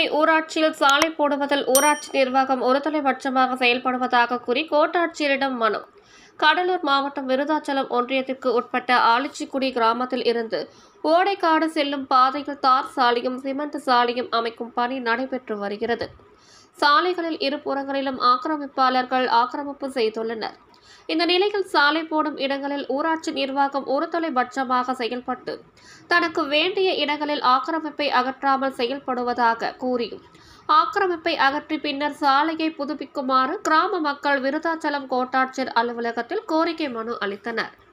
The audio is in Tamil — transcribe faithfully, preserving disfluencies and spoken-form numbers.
கோட்டை ஊராட்சியில் சாலை போடுவதில் ஊராட்சி நிர்வாகம் ஒருதலைபட்சமாக செயல்படுவதாக கூறி கோட்டாட்சியரிடம் மனு. கடலூர் மாவட்டம் விருதாச்சலம் ஒன்றியத்திற்கு உட்பட்ட ஆலிச்சிக்குடி கிராமத்தில் இருந்து ஓடைக்காடு செல்லும் பாதையில் தார் சாலையும் சிமெண்ட் சாலையும் அமைக்கும் பணி நடைபெற்று வருகிறது. சாலைகளில் இருபுறங்களிலும் ஆக்கிரமிப்பாளர்கள் ஆக்கிரமிப்பு செய்துள்ளனர். இந்த நிலையில் சாலை போடும் இடங்களில் ஊராட்சி நிர்வாகம் ஒருதலைபட்சமாக செயல்பட்டு தனக்கு வேண்டிய இடங்களில் ஆக்கிரமிப்பை அகற்றாமல் செயல்படுவதாக கூறியும் ஆக்கிரமிப்பை அகற்றி பின்னர் சாலையை புதுப்பிக்குமாறு கிராம மக்கள் விருதாச்சலம் கோட்டாட்சியர் அலுவலகத்தில் கோரிக்கை மனு அளித்தனர்.